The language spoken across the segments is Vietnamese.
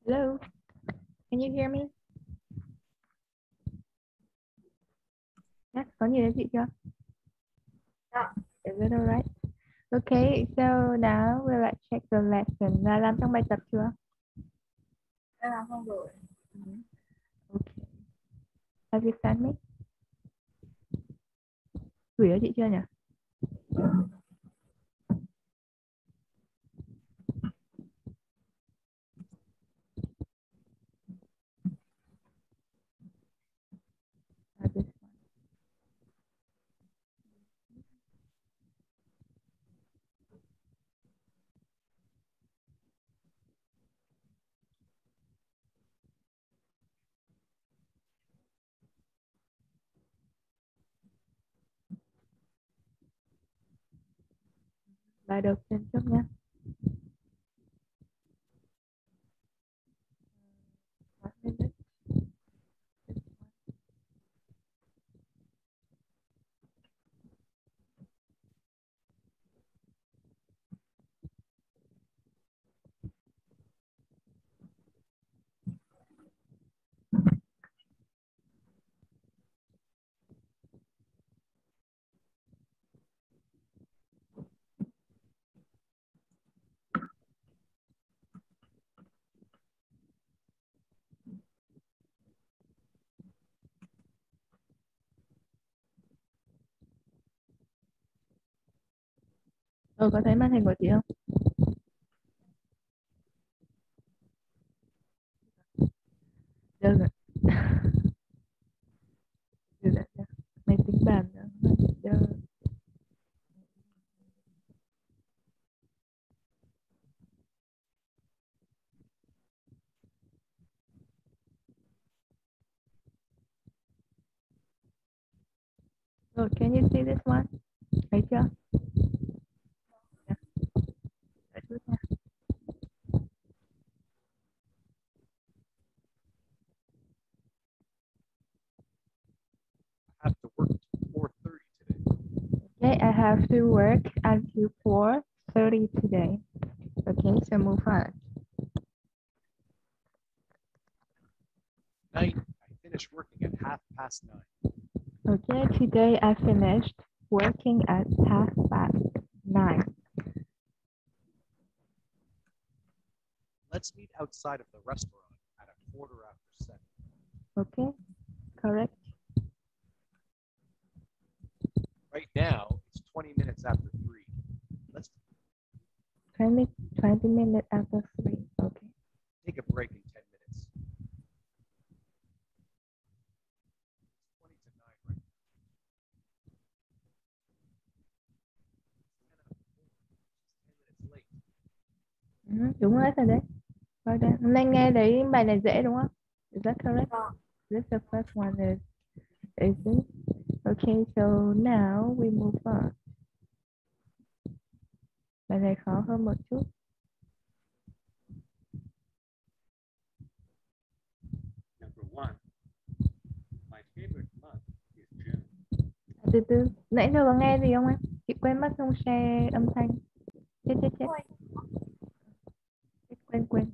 Hello, can you hear me? Yes, có nhìn thấy chị chưa? Is it alright? Okay, so now we'll like check the lesson. Là làm xong bài tập chưa? Đã làm xong rồi. Okay. Have you sent me? Gửi cho chị chưa nhỉ? This one. Bài đầu tiên trước nhé. One minute. Có thấy màn hình của chị không? Được rồi. Được rồi. Máy tính bàn nữa. Được. So can you see this one? Thấy chưa? Đợi chút nha. Have to work till 4:30 today. Okay, I have to work until 4:30 today. Okay, so move on. Night, I finished working at 9:30. Okay, today I finished working at 9:30. Let's meet outside of the restaurant at 7:15. Okay, correct. Right now, it's 20 minutes after 3. Let's 20 minutes after 3. Okay. take a break in 10 minutes. 20 to 9 right now. 10 minutes late. Đúng hết rồi đấy. Rồi đấy. Hôm nay nghe đấy bài này dễ đúng không? Is that correct? This the first one is it? Okay, so now we move on. Bài này khó hơn một chút. Number 1. My favorite month is June. Từ từ, nãy giờ có nghe gì không em? Chị quên mất không share âm thanh. Chết. Quên.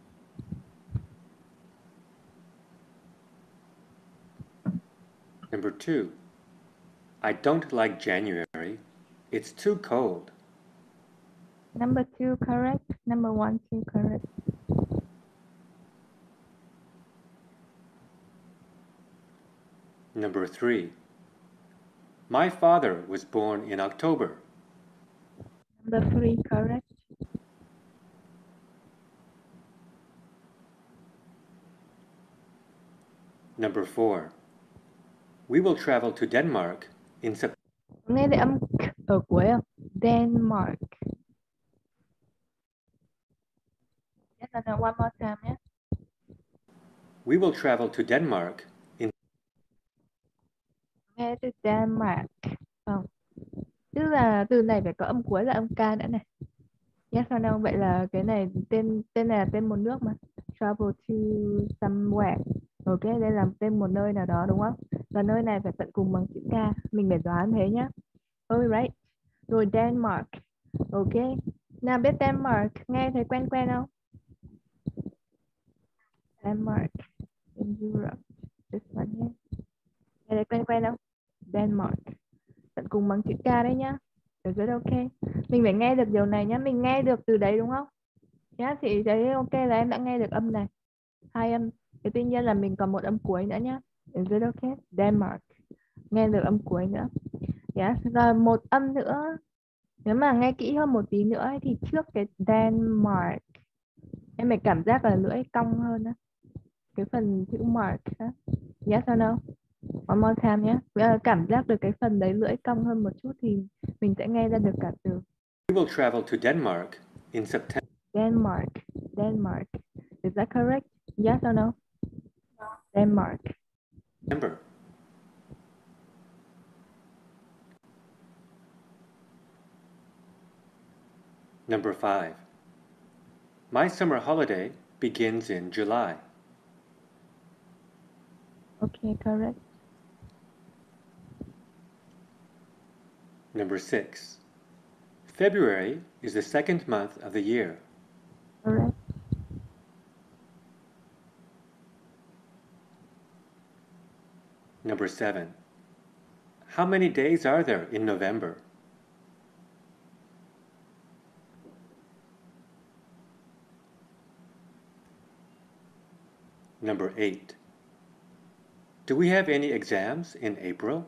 Number 2. I don't like January. It's too cold. Number 2 correct. Number 1 2 correct. Number 3. My father was born in October. Number 3 correct. Number 4. We will travel to Denmark in September. Nghe thấy âm k ở cuối không? Denmark. Yes, and then one more time nhé. We will travel to Denmark in Nghe từ Denmark. Không. Tức là từ này phải có âm cuối là âm K nữa này. Yes or no? Vậy là cái này tên này là tên một nước mà. Travel to somewhere. Ok, đây là tên một nơi nào đó đúng không? Và nơi này phải tận cùng bằng chữ K. Mình phải đoán thế nhá. Alright. Rồi Denmark. Ok. Nào biết Denmark nghe thấy quen không? Denmark in Europe. This one nhé. Nghe thấy quen quen không? Denmark. Tận cùng bằng chữ K đấy nhá. Được rất ok. Mình phải nghe được điều này nhá. Mình nghe được từ đấy đúng không? Nhá, chị thấy ok là em đã nghe được âm này. Hai âm. Thế tuy nhiên là mình còn một âm cuối nữa nhá. Is it okay? Denmark. Nghe được âm cuối nữa. Yes. Rồi một âm nữa. Nếu mà nghe kỹ hơn một tí nữa ấy, thì trước cái Denmark em phải cảm giác là lưỡi cong hơn á. Cái phần chữ mark á. Yes or no? One more time nhé. Cảm giác được cái phần đấy lưỡi cong hơn một chút thì mình sẽ nghe ra được cả từ. We will travel to Denmark in September. Denmark. Denmark. Is that correct? Yes or no? Denmark. Number 5. My summer holiday begins in July. Okay, correct. Number 6. February is the second month of the year. Correct. Number 7. How many days are there in November? Number 8. Do we have any exams in April?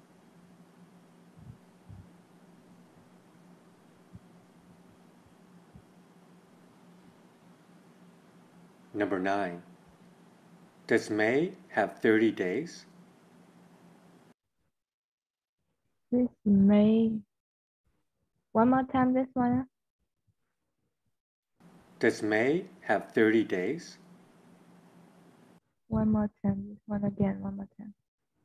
Number 9. Does May have 30 days? This May. One more time this one. Does May have 30 days? One more time. This one again. One more time.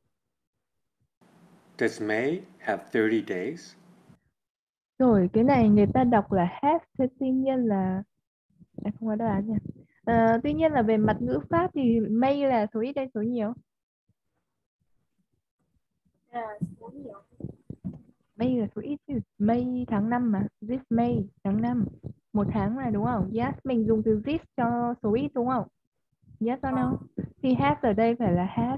Does May have 30 days? Rồi cái này người ta đọc là have. Thế tuy nhiên là em không có đáp án nhỉ. Tuy nhiên là về mặt ngữ pháp thì May là số ít hay số nhiều? Là số nhiều. May là số ít chứ. May tháng 5 mà. This May tháng 5. Một tháng mà đúng không? Yes, mình dùng từ this cho số ít đúng không? Yes or no? Thì has ở đây phải là has.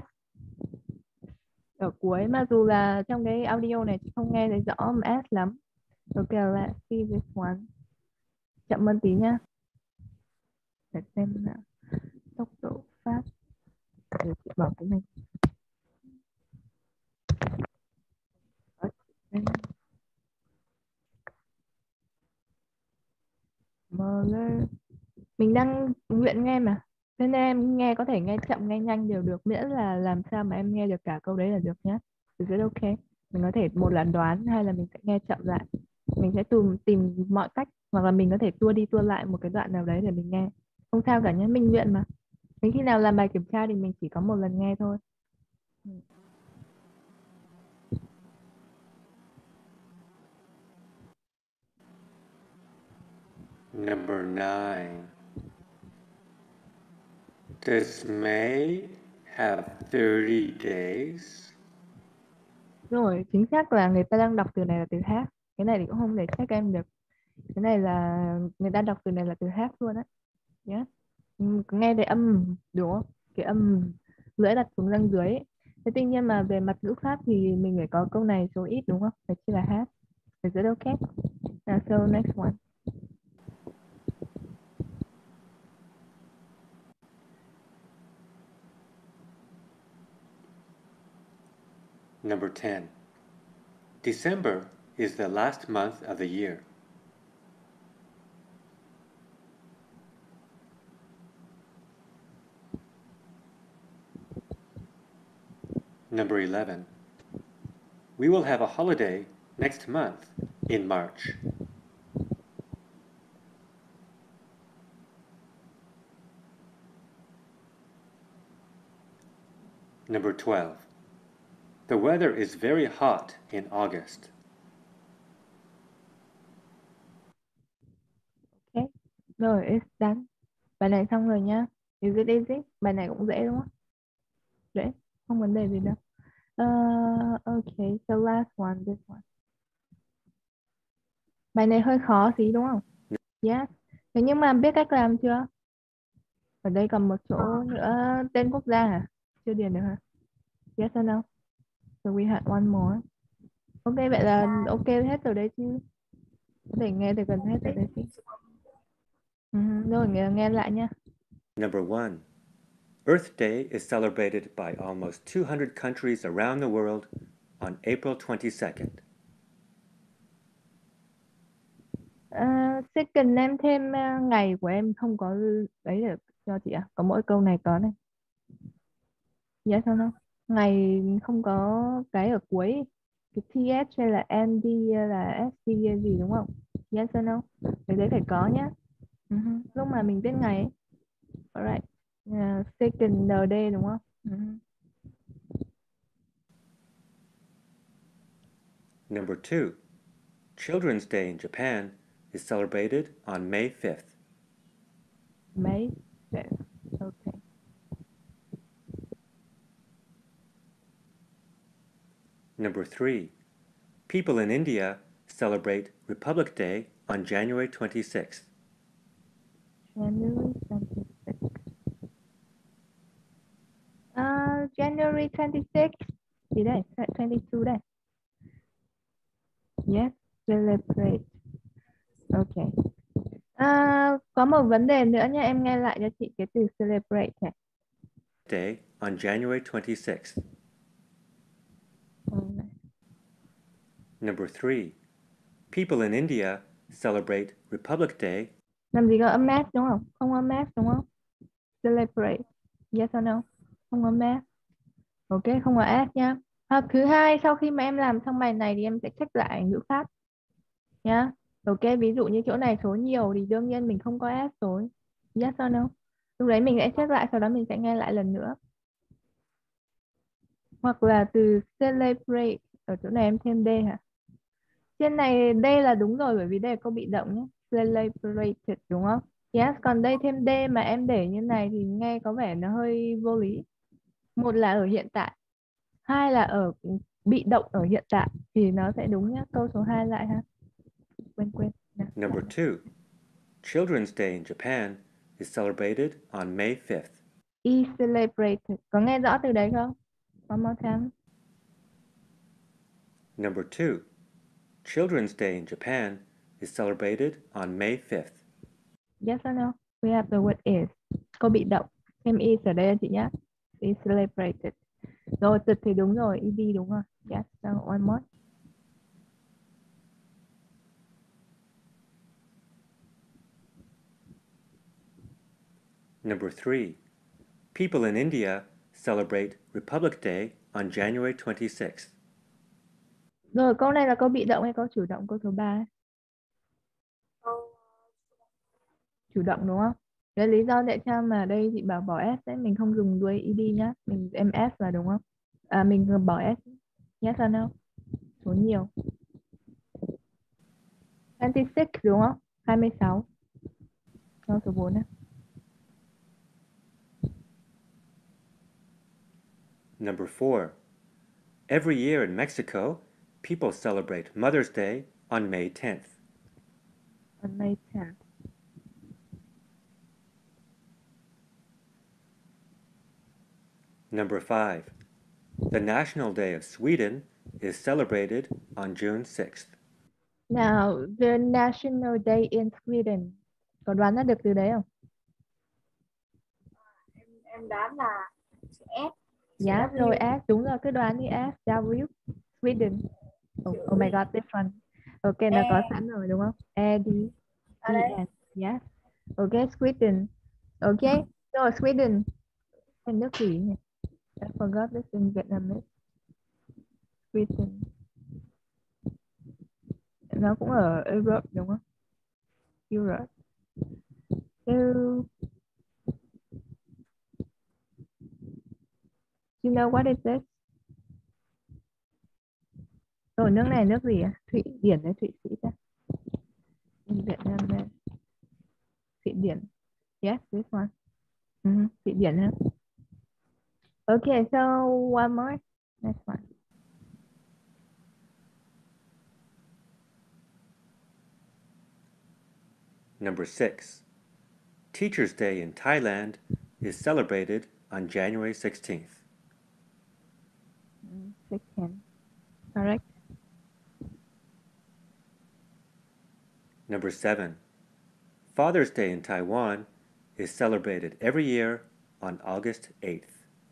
Ở cuối, mà dù là trong cái audio này chị không nghe thấy rõ mà s lắm. Ok, let's see this one. Chậm hơn tí nhá. Để xem nào. Tốc độ phát. Để chị bảo cái này. Mother. Mình đang luyện nghe mà. Nên em nghe có thể nghe chậm nghe nhanh đều được, miễn là làm sao mà em nghe được cả câu đấy là được nhé. Is it okay? Mình có thể một là đoán hay là mình sẽ nghe chậm lại. Mình sẽ tìm mọi cách, hoặc là mình có thể tua đi tua lại một cái đoạn nào đấy để mình nghe. Không sao cả nhé, mình luyện mà. Đến khi nào làm bài kiểm tra thì mình chỉ có một lần nghe thôi. Number 9. Does May have 30 days? Rồi, chính xác là người ta đang đọc từ này là từ hát. Cái này thì cũng không thể check em được. Cái này là người ta đọc từ này là từ hát luôn á. Nhé. Nghe thấy âm đúng không? Cái âm lưỡi đặt xuống răng dưới ấy. Thế tuy nhiên mà về mặt ngữ pháp thì mình phải có câu này số ít đúng không? Phải chỉ là hát. Is it okay? Now, so next one. Number 10. December is the last month of the year. Number 11. We will have a holiday next month in March. Number 12. The weather is very hot in August. Okay. Rồi, it's done. Bài này xong rồi nhá. Is it easy? Bài này cũng dễ đúng không? Dễ, không vấn đề gì đâu. Okay, so last one, this one. Bài này hơi khó tí đúng không? Yes. Thế nhưng mà biết cách làm chưa? Ở đây còn một chỗ nữa tên quốc gia hả? Chưa điền được hả? Yes or no? So we had one more. Ok, vậy là ok hết rồi đấy chứ. Có thể nghe từ gần hết rồi đấy chứ. Rồi nghe lại nha. Number 1. Earth Day is celebrated by almost 200 countries around the world on April 22nd. Second em thêm ngày của em không có đấy được cho chị à? Có mỗi câu này có này. Yes or no? Ngày không có cái ở cuối. Cái TH hay là MD hay là SD hay gì đúng không? Yes or no? Cái đấy phải có nhá. Lúc mà mình viết ngày ấy. Alright. Second day đúng không? Number 2. Children's Day in Japan is celebrated on May 5th. May 5th. Okay. Number 3. People in India celebrate Republic Day on January 26th. January 26th. January 26th. Gì đây? 22 đây. Yes, celebrate. Ok. Có một vấn đề nữa nha, em nghe lại cho chị cái từ celebrate này. Day on January 26th. Number 3. People in India celebrate Republic Day. Làm gì có âm s đúng không? Không âm s đúng không? Celebrate. Yes or no? Không âm s. Ok, không có s nha. Thứ hai, sau khi mà em làm xong bài này thì em sẽ check lại ngữ pháp nhá. Ok, ví dụ như chỗ này số nhiều thì đương nhiên mình không có s rồi. Yes or no? Lúc đấy mình sẽ check lại, sau đó mình sẽ nghe lại lần nữa. Hoặc là từ celebrate, ở chỗ này em thêm d hả? Trên này d là đúng rồi bởi vì đây là câu bị động nhé. Celebrated đúng không? Yes, còn đây thêm d mà em để như này thì nghe có vẻ nó hơi vô lý. Một là ở hiện tại, hai là ở bị động ở hiện tại thì nó sẽ đúng nhá. Câu số 2 lại ha. Quên. Nào. Number 2. Children's Day in Japan is celebrated on May 5th. Celebrated. Có nghe rõ từ đấy không? One more time. Number 2. Children's Day in Japan is celebrated on May 5th. Yes or no? We have the word is. Câu bị động. Thêm is ở đây chị nhé. Is celebrated. Rồi, từ thì đúng rồi. ED đúng rồi. Yes, so one more. Number 3. People in India celebrate Republic Day on January 26th. Rồi, câu này là câu bị động hay câu chủ động? Câu số 3. Chủ động đúng không? Cái lý do tại sao mà đây chị bảo bỏ S đấy, mình không dùng đuôi ED nhá. Mình em S là đúng không? Mình bỏ S. Yes or no? Số nhiều. 26 đúng không? 26. Câu số 4 á. Number 4. Every year in Mexico, people celebrate Mother's Day on May 10th. On May 10th. Number 5. The National Day of Sweden is celebrated on June 6th. Now, the National Day in Sweden. Có đoán ra được từ đấy không? Em đoán là chữ S. Dạ, rồi S. Đúng rồi, cứ đoán đi S. W. Sweden. Oh my god, this one. Ok, nó có sẵn rồi đúng không? E, D, E, S. Yes. Ok, Sweden. Ok, rồi Sweden. Thành nước gì nhỉ? I forgot this in Vietnamese. Sweden. Nó cũng ở Europe đúng không? Europe. So, you know what is this? Rồi nước này nước gì à? Thụy Điển hay Thụy Sĩ ta? In Vietnam đây. Thụy Điển. Yes, this one. Thụy Điển ha. Okay, so one more. Next one. Number 6. Teachers' Day in Thailand is celebrated on January 16th. Second. Correct. Number 7. Father's Day in Taiwan is celebrated every year on August 8th.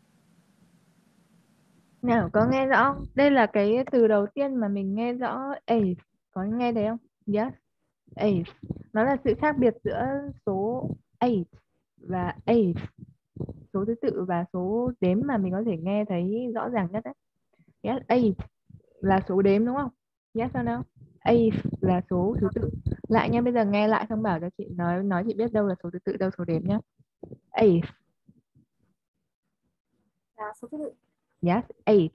Nào, có nghe rõ không? Đây là cái từ đầu tiên mà mình nghe rõ eighth. Có nghe thấy không? Yes. Eighth. Nó là sự khác biệt giữa số eight và eighth. Số thứ tự và số đếm mà mình có thể nghe thấy rõ ràng nhất đấy. Yes, eight là số đếm đúng không? Yes or no? Eighth là số thứ tự. Lại nha, bây giờ nghe lại xong bảo cho chị nói chị biết đâu là số thứ tự, đâu số đếm nhá. Eighth. Là số thứ tự. Yes, eight.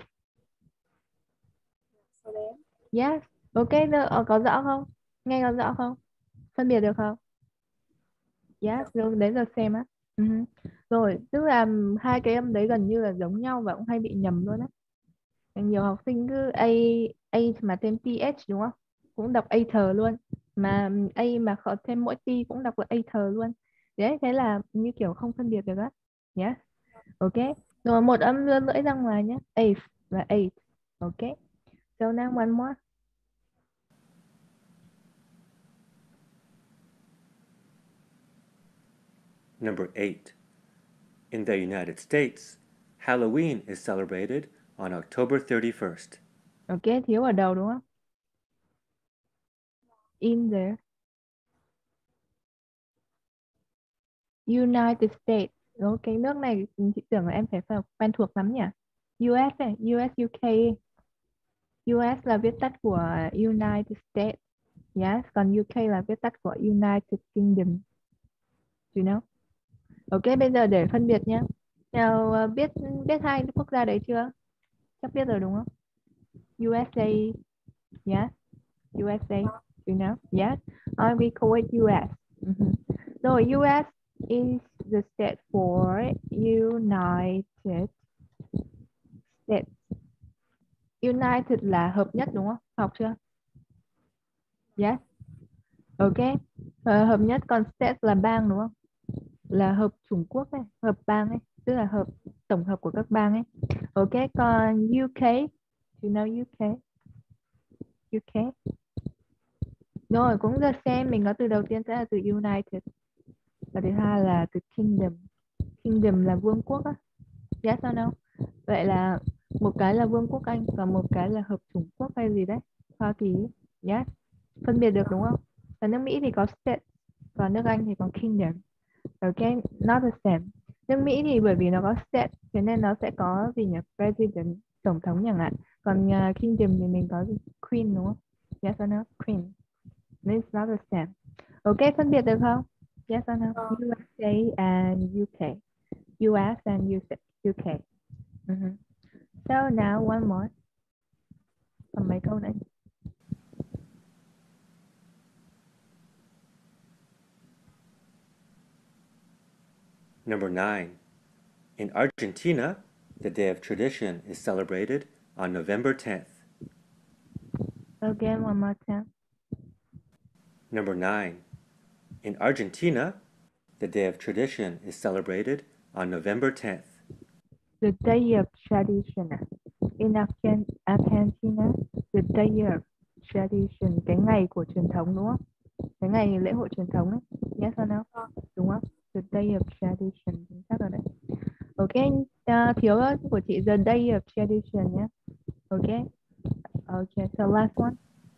Số đếm. Yes. Ok, có rõ không? Nghe có rõ không? Phân biệt được không? Yes, rồi đến giờ xem á. Rồi, tức là hai cái âm đấy gần như là giống nhau và cũng hay bị nhầm luôn á. Nhiều học sinh cứ A mà thêm TH đúng không? Cũng đọc Ather luôn. Mà A mà khó thêm mỗi T cũng đọc là Ather luôn. Đấy, thế là như kiểu không phân biệt được á. Yes. Ok. Rồi một âm lưỡi lưỡi ra ngoài nhé. Eighth và eight. Ok. So now one more. Number 8. In the United States, Halloween is celebrated on October 31st. Ok, thiếu ở đầu đúng không? In the United States. Ok, nước này chị tưởng là em phải quen thuộc lắm nhỉ? US này, US UK. US là viết tắt của United States. Yes, còn UK là viết tắt của United Kingdom. You know? Ok, bây giờ để phân biệt nhé. Nào biết hai quốc gia đấy chưa? Chắc biết rồi đúng không? USA. Yes. USA. You know? Yes. We call it US. Rồi, US is the state for United States. United là hợp nhất đúng không? Học chưa? Yes. Ok. Hợp nhất, còn state là bang đúng không? Là hợp chủng quốc ấy, hợp bang ấy, tức là hợp tổng hợp của các bang ấy. Ok, còn UK, you know UK. UK. Rồi cũng the same, mình có từ đầu tiên sẽ là từ United. Và thứ hai là từ Kingdom. Kingdom là vương quốc á. Yes or no? Vậy là một cái là vương quốc Anh và một cái là hợp chủng quốc hay gì đấy, Hoa Kỳ. Yes. Phân biệt được đúng không? Ở nước Mỹ thì có state, còn nước Anh thì có Kingdom. Ok, not the same. Nước Mỹ thì bởi vì nó có state, thế nên nó sẽ có gì nhỉ? President, tổng thống chẳng hạn. Còn Kingdom thì mình có gì? Queen đúng không? Yes or no? Queen. It's not the same. Ok, phân biệt được không? Yes or no? USA and UK. US and UK. So now one more. Còn mấy câu nữa? Number 9. In Argentina, the Day of Tradition is celebrated on November 10th. Again, one more time. Number 9. In Argentina, the Day of Tradition is celebrated on November 10th. The Day of Tradition. In Argentina, the Day of Tradition, cái ngày của truyền thống đúng không? Cái ngày lễ hội truyền thống ấy. Yes or no? Đúng không? The Day of Tradition, chính xác rồi đấy. Ok, thiếu của chị The Day of Tradition nhé. Ok. Okay, so last one.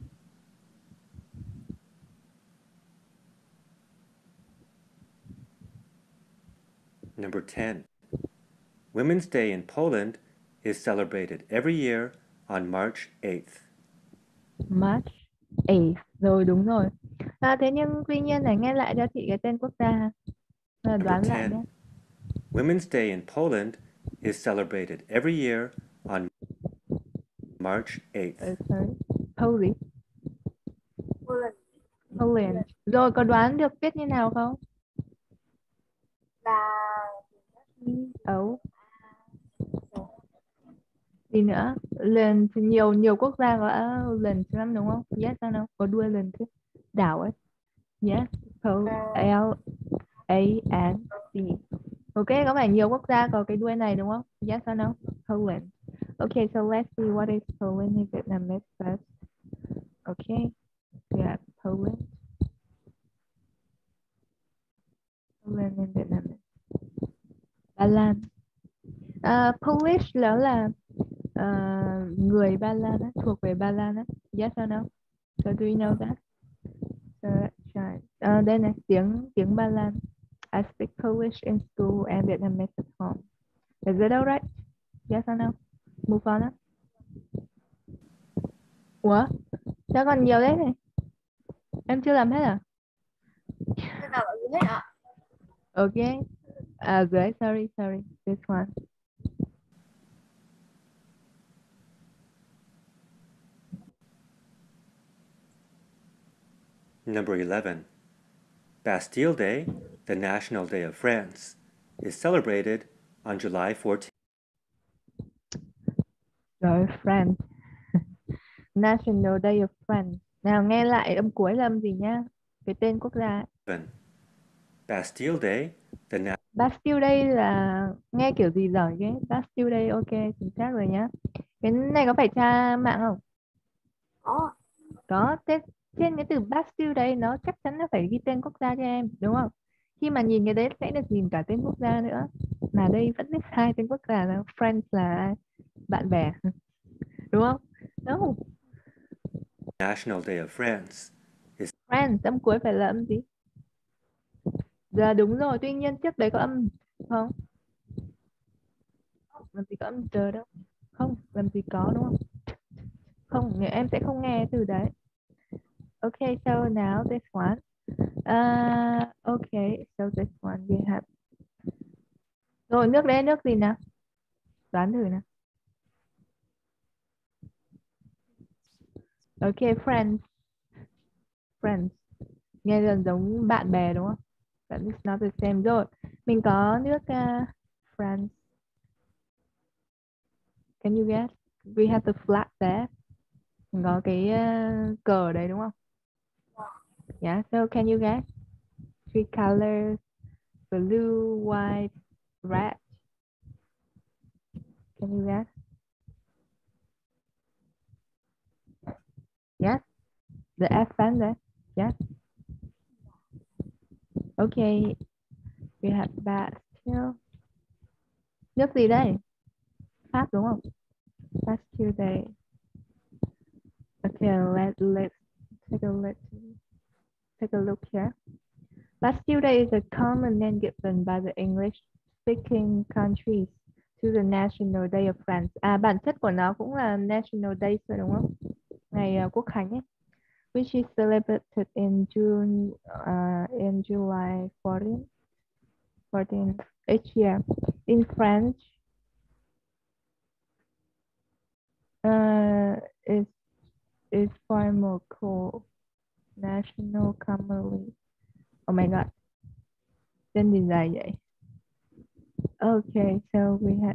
Number 10. Women's Day in Poland is celebrated every year on March 8th. March 8th. Rồi, đúng rồi. Thế nhưng tuy nhiên này, nghe lại cho chị cái tên quốc gia. Đoán lại nhé. Women's Day in Poland is celebrated every year on March 8th. Poland. Poland. Rồi, có đoán được viết như nào không? Là gì nữa? Lần nhiều quốc gia có lần lắm đúng không? Yes or no? Có đuôi lần chứ? Đảo ấy. Yes. A and C. Ok, có phải nhiều quốc gia có cái đuôi này đúng không? Yes or no? Poland. Okay, so let's see what is Poland in Vietnamese first. Okay, we have Poland. Poland in Vietnamese. Ba Lan. Polish đó là người Ba Lan á, thuộc về Ba Lan á. Yes or no? So do you know that? So let's try. Đây này, tiếng Ba Lan. I speak Polish in school and Vietnamese at home. Is it alright? Yes or no? Move on á. Ủa? Sao còn nhiều đấy này? Em chưa làm hết à? Thế nào ở dưới hết ạ? Okay. Good. Sorry. This one. Number 11. Bastille Day, the National Day of France, is celebrated on July 14th. Rồi, France. National Day of France. Nào nghe lại âm cuối là âm gì nhá? Cái tên quốc gia. Bastille Day, the Bastille Day là nghe kiểu gì giỏi cái. Bastille Day, ok, chính xác rồi nhá. Cái này có phải tra mạng không? Có. Có. Thế trên cái từ Bastille Day nó chắc chắn nó phải ghi tên quốc gia cho em, đúng không? Khi mà nhìn cái đấy sẽ được nhìn cả tên quốc gia nữa. Mà đây vẫn biết hai tên quốc gia là France là bạn bè. Đúng không? No. National Day of France is France, âm cuối phải là âm gì? Dạ đúng rồi, tuy nhiên trước đấy có âm không? Làm gì có âm giờ đâu. Không, làm gì có đúng không? Không, em sẽ không nghe từ đấy. Okay, so now this one. Okay, so this one we have. Rồi nước đấy nước gì nào? Đoán thử nào. Okay, friends. Friends. Nghe gần giống bạn bè đúng không? But it's not the same. Rồi, mình có nước France. Can you guess? We have the flag there. Mình có cái cờ ở đấy đúng không? Yeah, so can you guess? Three colors, blue, white, red. Can you guess? Yes, the F there. Yes. Okay, we have that too. Nước gì đây? Pháp đúng không? Bastille Day. Okay, let's take a look here. Bastille Day is a common name given by the English-speaking countries to the National Day of France. Bản chất của nó cũng là National Day rồi đúng không? Ngày Quốc khánh ấy. Which is celebrated in July 14th each year. In French, is far more called National Commonly. Oh my god. Tên gì dài vậy? Okay, so we had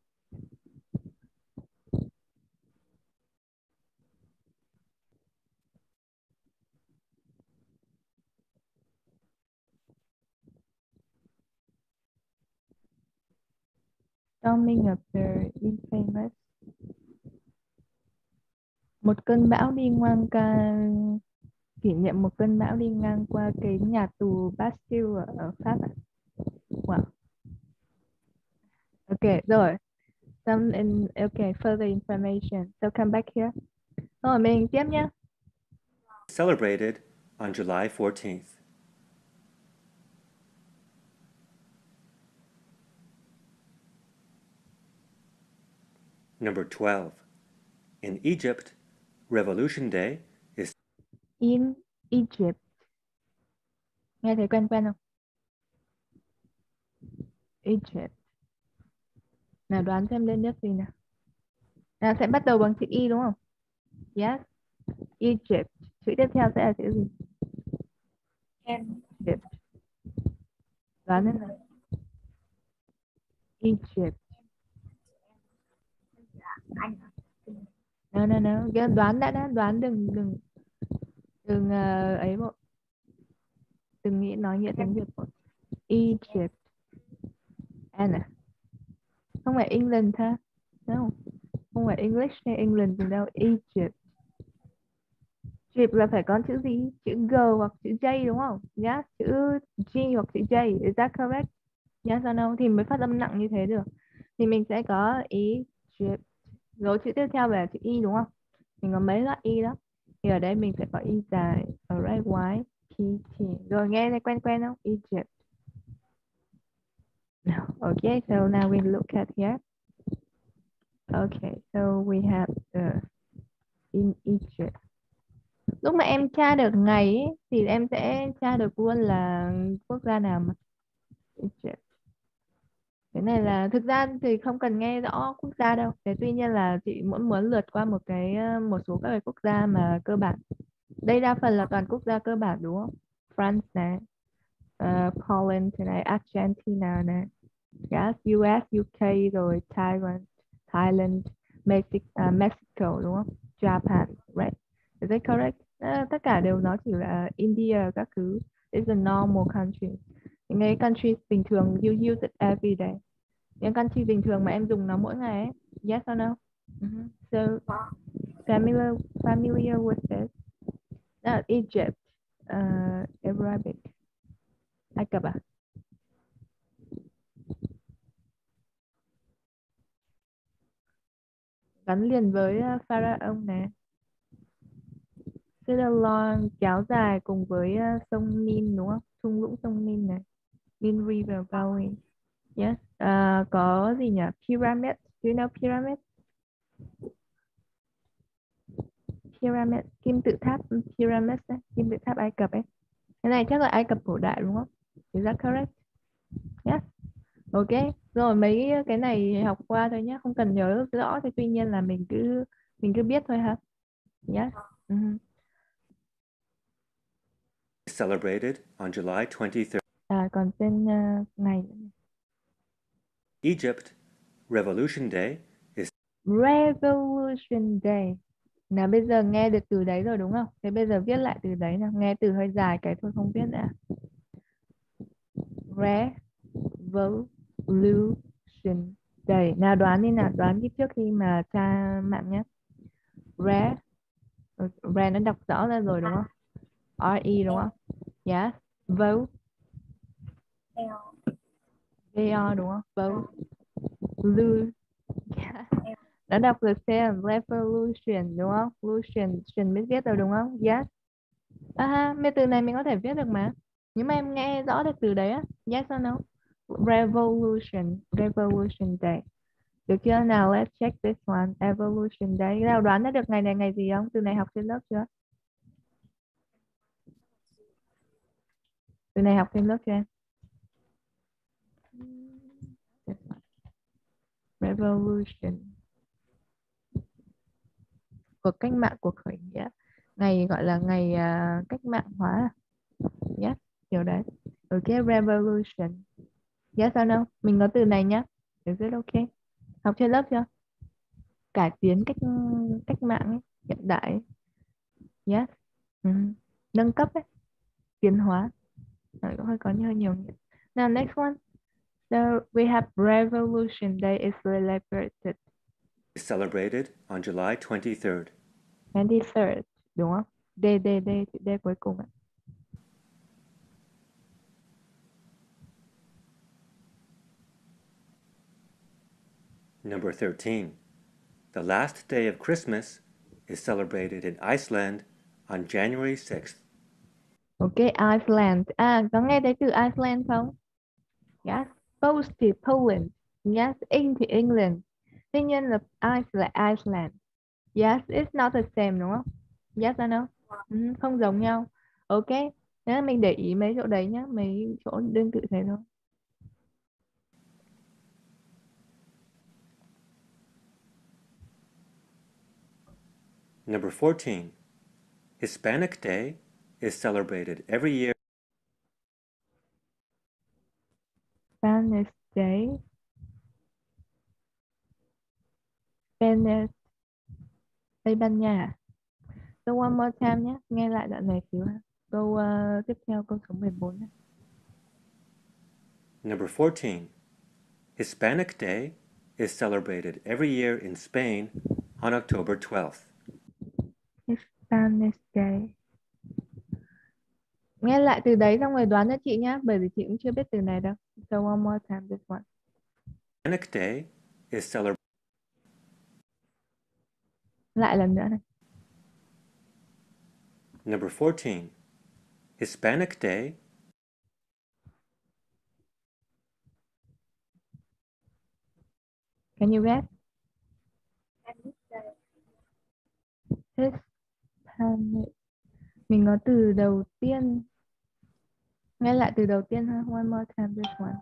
storming of the infamous. Một cơn bão đi ngang qua, kỷ niệm một cơn bão đi ngang qua cái nhà tù Bastille ở Pháp ạ. Wow. Okay, rồi. Okay, further information. So come back here. Rồi mình tiếp nhé. celebrated on July 14th. Number 12. In Egypt, Revolution Day is In Egypt. Nghe thấy quen quen không? Egypt. Nào đoán xem lên nước gì nào. Sẽ bắt đầu bằng chữ Y đúng không? Yes. Egypt. Chữ tiếp theo sẽ là chữ gì? Em. Egypt. Đoán xem nào. Egypt. Anh. No. Đoán đã. Đoán đừng ấy bộ. Đừng nghĩ nói nghĩa tiếng Việt bộ. Egypt. Anna. Không phải England ha? No. Không phải English hay England gì đâu. Egypt. Egypt là phải có chữ gì? Chữ G hoặc chữ J đúng không? Yes. Chữ G hoặc chữ J. Is that correct? Yes or no? Thì mới phát âm nặng như thế được. Thì mình sẽ có Egypt. Rồi chữ tiếp theo là chữ Y đúng không? Mình có mấy loại Y đó. Thì ở đây mình sẽ có Y dài. Alright, Y, P, T. Rồi nghe này quen quen không? Egypt. No. Okay, so now we look at here. Okay, so we have in Egypt. Lúc mà em tra được ngày ấy, thì em sẽ tra được luôn là quốc gia nào mà. Egypt. Cái này là thực ra thì không cần nghe rõ quốc gia đâu. Thế tuy nhiên là chị muốn lượt qua một số các cái quốc gia mà cơ bản. Đây đa phần là toàn quốc gia cơ bản đúng không? France này, Poland này, Argentina này, yes, US, UK rồi Thailand, Mexico đúng không? Japan, right? Is that correct? Tất cả đều nó chỉ là India các thứ. It's a normal country. Những cái country bình thường you use it every day. Những country bình thường mà em dùng nó mỗi ngày ấy. Yes or no? So familiar with this? Now, Egypt, Arabic, Ai Cập à? Gắn liền với Pharaoh nè. Rất là long kéo dài cùng với sông Nin đúng không? Thung lũng sông Nin này. Nin River Valley. Yes. Có gì nhỉ? Pyramid. Do you know pyramid? Pyramid. Kim tự tháp pyramid ấy. Kim tự tháp Ai Cập ấy. Cái này chắc là Ai Cập cổ đại đúng không? Is that correct? Yes. Ok. Rồi mấy cái này học qua thôi nhé. Không cần nhớ rõ. Thì tuy nhiên là mình cứ biết thôi ha. Yes. Celebrated on July 23rd. Còn tên ngày Egypt, Revolution Day is Revolution Day. Nào bây giờ nghe được từ đấy rồi đúng không? Thế bây giờ viết lại từ đấy nào. Nghe từ hơi dài cái thôi không viết nữa. Revolution Day. Nào đoán đi nào. Đoán đi trước khi mà tra mạng nhé. Re nó đọc rõ ra rồi đúng không? R-E đúng không? Yes. Vote. V-O đúng không? Vote. Lu. Nó đọc được xem revolution đúng không? Lution biết viết rồi đúng không? Yes. Mấy từ này mình có thể viết được mà. Nhưng mà em nghe rõ được từ đấy á. Yes or no? Revolution Day. Được chưa? Nào let's check this one. Evolution Day. Nào đoán ra được ngày này ngày gì không? Từ này học trên lớp chưa? Từ này học trên lớp chưa em? Revolution. Cuộc cách mạng, cuộc khởi nghĩa. Ngày gọi là ngày cách mạng hóa. Yes, kiểu đấy. Ok, revolution. Yes or no? Mình có từ này nhá. Is it okay? Học trên lớp chưa? Cải tiến cách cách mạng ấy, hiện đại ấy. Yes. Nâng cấp ấy, tiến hóa. Đấy, cũng hơi có hơi nhiều nghĩa. Now next one. So we have Revolution Day is celebrated on July 23rd. 23rd, đúng không? D chữ D cuối cùng ạ. Number 13. The last day of Christmas is celebrated in Iceland on January 6th. Ok, Iceland. Có nghe thấy từ Iceland không? Yes. Post thì Poland. Yes. In thì England. Tuy nhiên là Ice là Iceland. Yes, it's not the same đúng không? Yes or no? Không giống nhau. Ok. Nếu mình để ý mấy chỗ đấy nhá, mấy chỗ đơn tự thế thôi. Number 14. Hispanic Day is celebrated every year. Spanish Day. Spanish. Tây Ban Nha. So one more time nhé. Nghe lại đoạn này xíu ha. Câu tiếp theo câu số 14 này. Number 14. Hispanic Day is celebrated every year in Spain on October 12th. Hispanic Day. Nghe lại từ đấy xong rồi đoán cho chị nhá, bởi vì chị cũng chưa biết từ này đâu. So one more time this one. Hispanic Day is celebrated. Lại lần nữa này. Number 14. Hispanic Day Can you guess? Hispanic. Mình có từ đầu tiên. Nghe lại từ đầu tiên ha. One more time this one.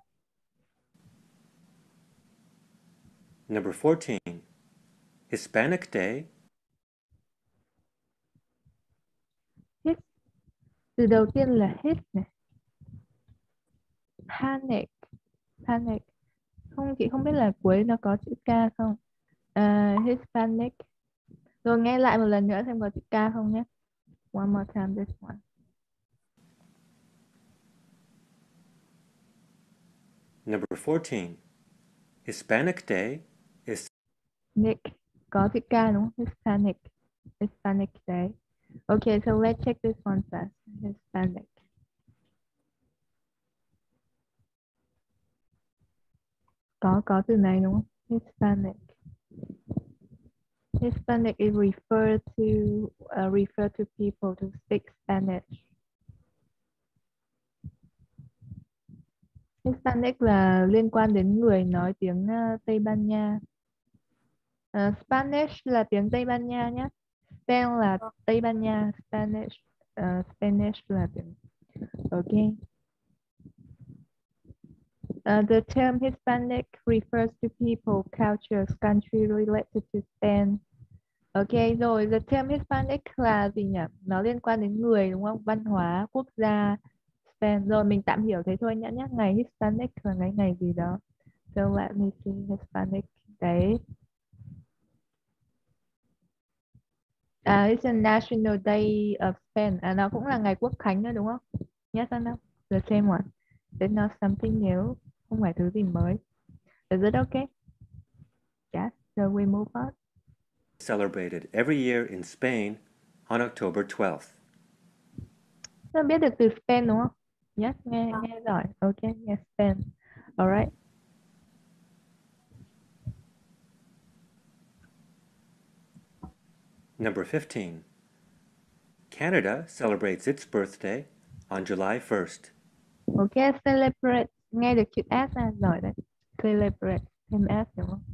Number 14. Hispanic Day His. Từ đầu tiên là his này. Panic. Panic. Không, chị không biết là cuối nó có chữ K không. Hispanic. Rồi nghe lại một lần nữa xem có chữ K không nhé. One more time this one. Number 14. Hispanic Day is Nick. Có chữ K đúng không? Hispanic. Hispanic Day. Okay, so let's check this one first. Hispanic. Có từ này đúng không? Hispanic. Hispanic is refer to people to speak Spanish. Hispanic là liên quan đến người nói tiếng Tây Ban Nha. Spanish là tiếng Tây Ban Nha nhé. Spain là Tây Ban Nha. Spanish. Spanish là tiếng. Okay. The term Hispanic refers to people, cultures, country related to Spain. Ok, rồi the term Hispanic là gì nhỉ? Nó liên quan đến người đúng không? Văn hóa, quốc gia, Spain. Rồi mình tạm hiểu thế thôi nhé. Ngày Hispanic là ngày gì đó. So let me see Hispanic Day. It's a national day of Spain. Nó cũng là ngày quốc khánh nữa đúng không? Yes or no? The same one. It's not something new. Không phải thứ gì mới. Is it okay? Yes. So we move on. celebrated every year in Spain on October 12th. Nó biết được từ Spain đúng không? Yes, nghe giỏi. Ok, yes, Spain. Alright. Number 15. Canada celebrates its birthday on July 1st. Ok, celebrate. Nghe được chữ S là giỏi đấy. Celebrate. Thêm S đúng không?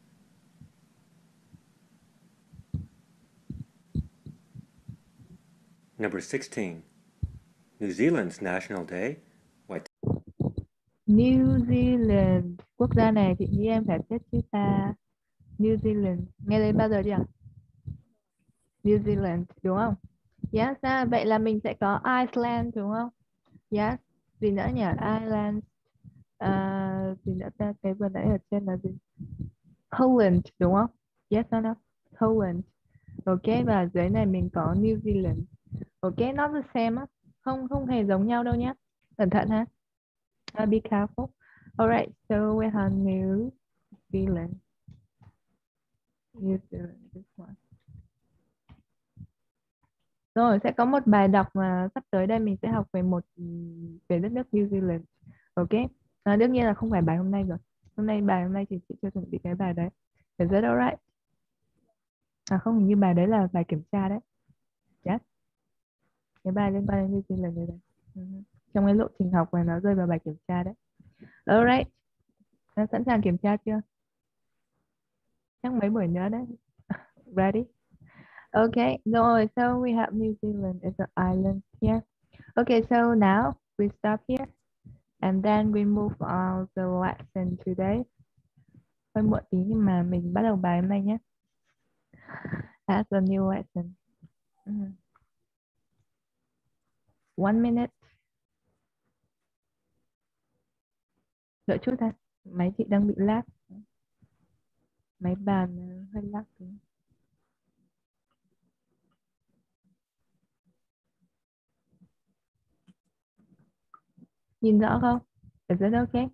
Number 16. New Zealand's National Day. New Zealand. Quốc gia này chị nghĩ em phải biết chứ ta. New Zealand. Nghe đến bao giờ chưa? New Zealand đúng không? Yes, vậy là mình sẽ có Iceland đúng không? Yes. Gì nữa nhỉ? Ireland. Gì nữa ta? Cái vừa nãy ở trên là gì? Poland đúng không? Yes or no? Poland. Ok, và dưới này mình có New Zealand. Ok, not the same á. Không hề giống nhau đâu nhé. Cẩn thận ha. Be careful. Alright, so we have New Zealand. New Zealand, this one. Rồi, sẽ có một bài đọc mà sắp tới đây mình sẽ học về đất nước New Zealand. Ok. Đương nhiên là không phải bài hôm nay rồi. Bài hôm nay thì chị chưa chuẩn bị cái bài đấy. Is that alright? Không, hình như bài đấy là bài kiểm tra đấy. Yes. Cái bài liên quan đến New Zealand này đây. Trong cái lộ trình học này nó rơi vào bài kiểm tra đấy. Alright. Đã sẵn sàng kiểm tra chưa? Chắc mấy buổi nữa đấy. Ready? Okay. Rồi, so we have New Zealand as an island here. Okay, so now we stop here. And then we move on the lesson today. Hơi muộn tí nhưng mà mình bắt đầu bài hôm nay nhé. As a new lesson. 1 minute. Đợi chút thôi. Máy chị đang bị lag. Máy bàn hơi lag. Nhìn rõ không? Is it okay?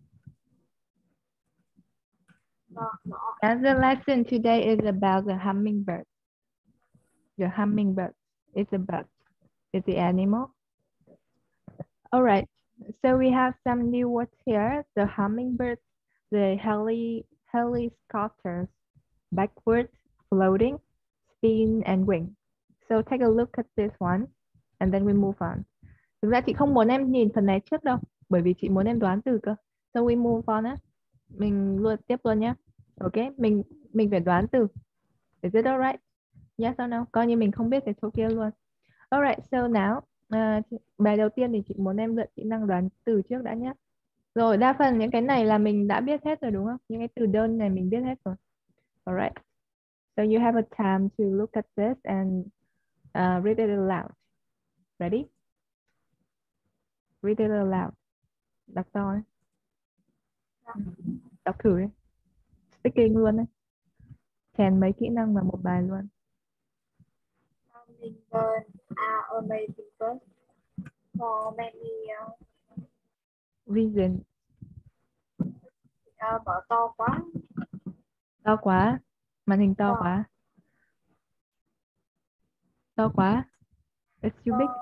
No. And the lesson today is about the hummingbird. The hummingbird is a bird. It's the animal. All right. So we have some new words here. The hummingbird, the helicopters, backward, floating, spin, and wing. So take a look at this one, and then we move on. Thực ra chị không muốn em nhìn phần này trước đâu, bởi vì chị muốn em đoán từ cơ. So we move on á. Mình luôn tiếp luôn nhé. Ok, mình phải đoán từ. Is it alright? Yes or no? Coi như mình không biết cái số kia luôn. Alright, so now bài đầu tiên thì chị muốn em luyện kỹ năng đoán từ trước đã nhé. Rồi, đa phần những cái này là mình đã biết hết rồi đúng không? Những cái từ đơn này mình biết hết rồi. Alright. So you have a time to look at this and read it aloud. Ready? Read it aloud. Đọc to đấy. Đọc thử đấy. Speaking luôn đấy. Chèn mấy kỹ năng vào một bài luôn. Hummingbirds are amazing birds for many Reason. mở to quá. To quá. Màn hình to quá. To quá. It's too big.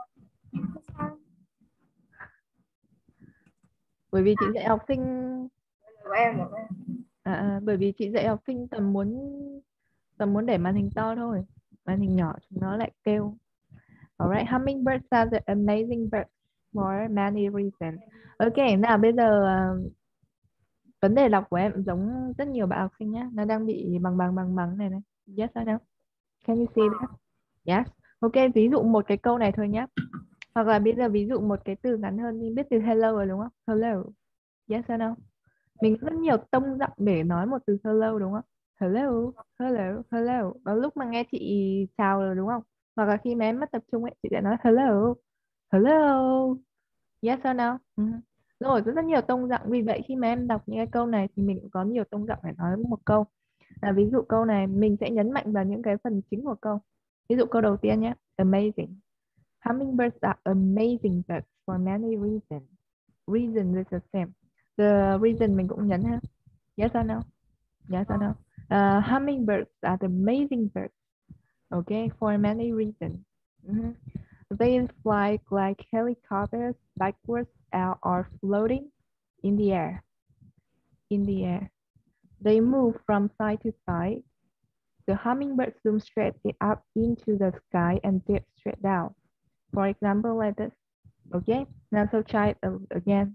Bởi vì chị dạy học sinh Của em bởi vì chị dạy học sinh tầm muốn để màn hình to thôi, màn hình nhỏ chúng nó lại kêu. Alright, hummingbirds are the amazing birds for many reasons. Ok, nào bây giờ vấn đề đọc của em giống rất nhiều bạn học sinh nhé, nó đang bị bằng này này. Yes or no? Can you see that? Yes. Ok, ví dụ một cái câu này thôi nhé. Hoặc là bây giờ ví dụ một cái từ ngắn hơn, mình biết từ hello rồi đúng không? Hello. Yes or no? Mình có rất nhiều tông giọng để nói một từ hello đúng không? Hello, hello, hello. Và lúc mà nghe chị chào rồi đúng không? Hoặc là khi mà em mất tập trung ấy, chị sẽ nói hello, hello. Yes or no? Rồi, rất nhiều tông giọng. Vì vậy khi mà em đọc những cái câu này thì mình cũng có nhiều tông giọng để nói một câu. Ví dụ câu này mình sẽ nhấn mạnh vào những cái phần chính của câu. Ví dụ câu đầu tiên nhé. Amazing. Hummingbirds are amazing birds for many reasons. Reason is the same. The reason mình cũng nhấn ha. Yes or no? Yes or no? Hummingbirds are the amazing birds. Okay, for many reasons. They fly like helicopters backwards or floating in the air. In the air. They move from side to side. The hummingbird zooms straight up into the sky and dips straight down. For example, like this. Okay, now so try it again.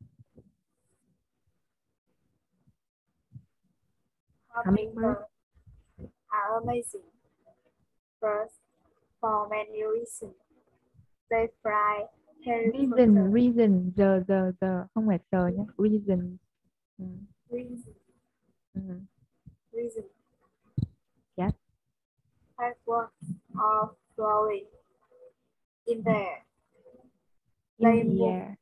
Hummingbirds are amazing birds for many reasons. They fly Reason, the không phải tờ nhé, reason. Reason. Yes. Backward or flowing in the air. In the air.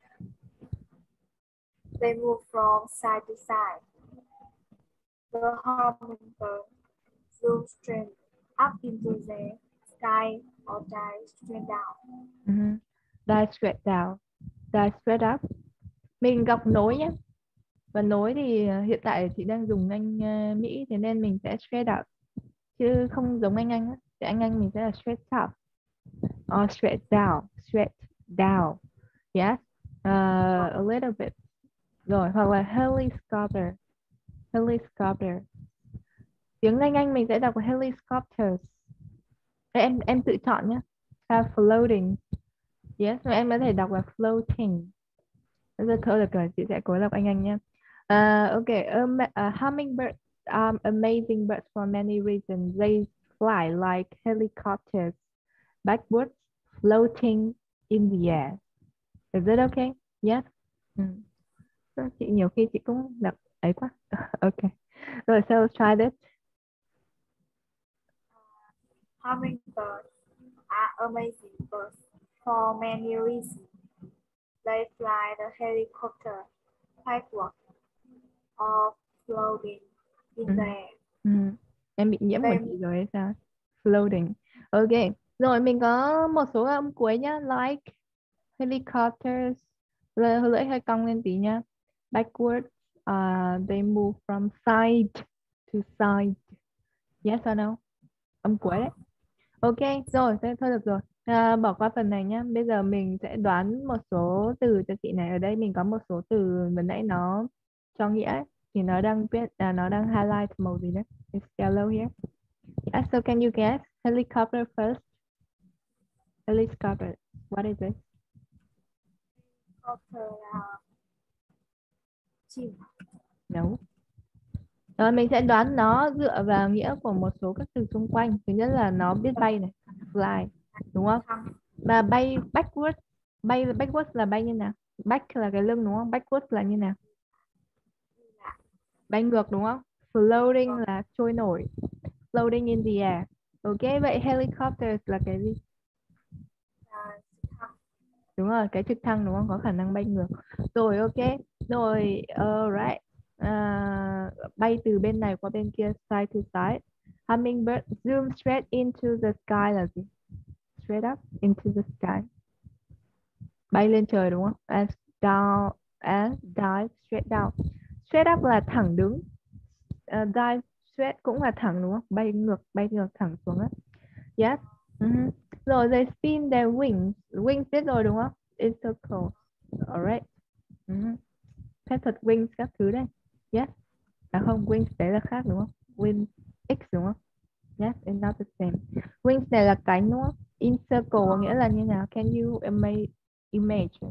They move from side to side. The hummingbird zooms straight up into the sky or dive straight down. Dive straight down. Dive straight up. Mình đọc nối nhé. Và nối thì hiện tại chị đang dùng Anh Mỹ, thế nên mình sẽ straight up. Chứ không giống anh á. Thì anh mình sẽ là straight up. Or straight down. Straight down. Yes. A little bit. Rồi, hoặc là helicopter. Helicopter. Tiếng Anh mình sẽ đọc là helicopters. Em tự chọn nhé. Floating. Yes, em có thể đọc là floating. Bây thôi được rồi, chị sẽ cố đọc anh nhé. Okay, hummingbirds are amazing birds for many reasons. They fly like helicopters, backwards, floating in the air. Is it okay? Yes. Chị nhiều khi chị cũng đọc ấy quá. Okay. Rồi, so try this. Hummingbirds are amazing birds for many reasons. They fly the helicopter, backward, or floating in the air. Em bị nhiễm của chị rồi hay sao? Floating. Ok. Rồi mình có một số âm cuối nhá. Like, helicopters, Lưỡi hơi cong lên tí nha. Backwards, they move from side to side. Yes or no? Âm cuối đấy. Ok, rồi, thế thôi được rồi. Bỏ qua phần này nhá. Bây giờ mình sẽ đoán một số từ cho chị này. Ở đây mình có một số từ vừa nãy nó cho nghĩa ấy. Thì nó đang viết, nó đang highlight màu gì đấy. It's yellow here. Yeah, so can you guess? Helicopter first. Helicopter. What is it? Helicopter là chim. No. Rồi mình sẽ đoán nó dựa vào nghĩa của một số các từ xung quanh. Thứ nhất là nó biết bay này, fly, đúng không? Thăng. Và bay backwards là bay như nào? Back là cái lưng đúng không? Backwards là như nào? Bay ngược đúng không? Floating là trôi nổi. Floating in the air. Ok, vậy helicopter là cái gì? Là thăng. Đúng rồi, cái trực thăng đúng không? Có khả năng bay ngược. Rồi ok. Rồi, alright. Bay từ bên này qua bên kia, side to side. Hummingbird zoom straight into the sky là gì? Straight up into the sky. Bay lên trời đúng không? And dive straight down. Straight up là thẳng đứng. Dive straight cũng là thẳng đúng không? Bay ngược thẳng xuống á. Yes. Rồi they spin their wings. Wings biết rồi đúng không? In circles. Alright. Phép thuật wings các thứ đây. Yes. Không, wings đấy là khác đúng không? Wings X đúng không? Yes, it's not the same. Wings này là cánh đúng không? In circle có nghĩa là như nào? Can you imagine?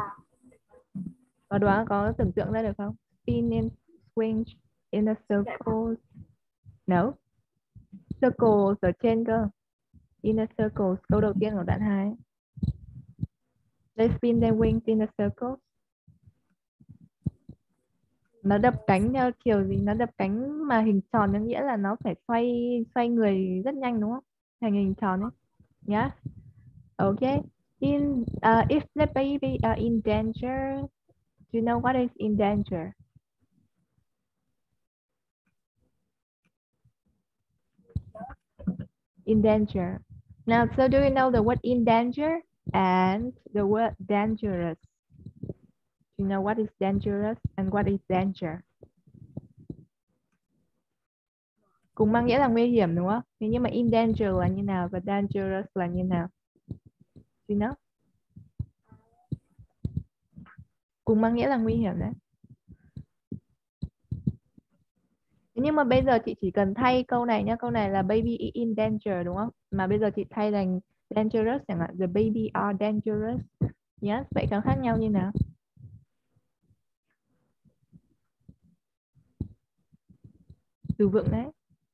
Có tưởng tượng ra được không? Spin in swing in a circle. No. Circle ở trên cơ. In a circle, câu đầu tiên của đoạn 2. They spin their wings in a circle. Nó đập cánh theo chiều gì? Nó đập cánh mà hình tròn có nghĩa là nó phải xoay người rất nhanh đúng không? Thành hình tròn ấy. Yes. Okay. If the baby are in danger, do you know what is in danger? In danger. Now, so do you know the word in danger and the word dangerous? Do you know what is dangerous and what is danger? Cùng mang nghĩa là nguy hiểm đúng không? Thế nhưng mà in danger là như nào và dangerous là như nào? Do you know? Cùng mang nghĩa là nguy hiểm đấy. Nhưng mà bây giờ chị chỉ cần thay câu này nhá. Câu này là baby in danger đúng không? Mà bây giờ chị thay thành dangerous chẳng hạn. The baby are dangerous. Yes, vậy có khác nhau như nào? Từ vựng đấy.